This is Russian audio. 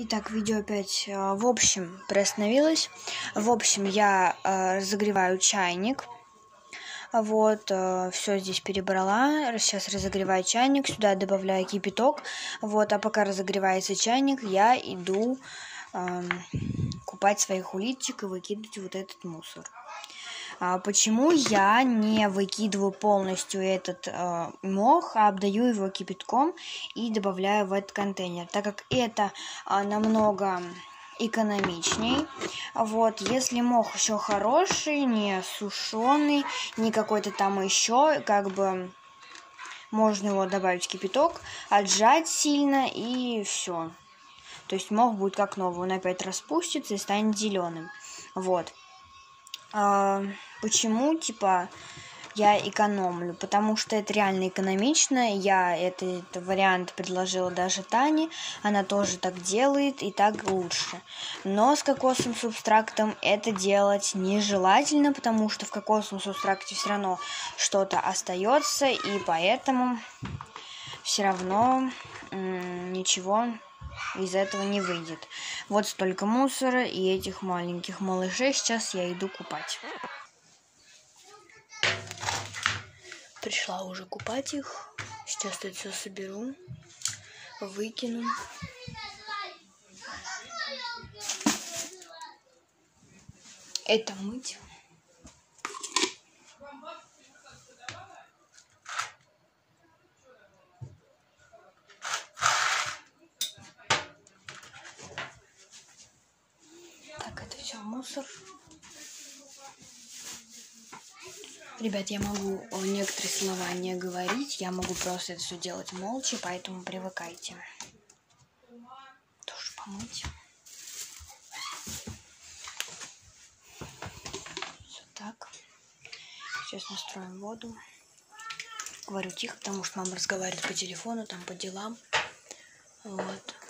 Итак, видео опять, в общем, приостановилось. В общем, я разогреваю чайник. Вот, все здесь перебрала. Сейчас разогреваю чайник, сюда добавляю кипяток. Вот, а пока разогревается чайник, я иду купать своих улиток и выкидывать вот этот мусор. Почему я не выкидываю полностью этот мох, а обдаю его кипятком и добавляю в этот контейнер, так как это намного экономичней. Вот, если мох еще хороший, не сушеный, не какой-то там еще, как бы можно его добавить в кипяток, отжать сильно и все. То есть мох будет как новый, он опять распустится и станет зеленым. Вот. Почему, я экономлю? Потому что это реально экономично. Я этот вариант предложила даже Тане. Она тоже так делает, и так лучше. Но с кокосовым субстрактом это делать нежелательно, потому что в кокосовом субстракте все равно что-то остается, и поэтому все равно ничего из этого не выйдет. Вот столько мусора и этих маленьких малышей. Сейчас я иду купать. Пришла уже купать их. Сейчас это все соберу, выкину. Это мыть. Так, это все мусор. Ребят, я могу некоторые слова не говорить, я могу просто это все делать молча, поэтому привыкайте. Тоже помыть. Все так. Сейчас настроим воду. Говорю тихо, потому что мама разговаривает по телефону, там по делам. Вот.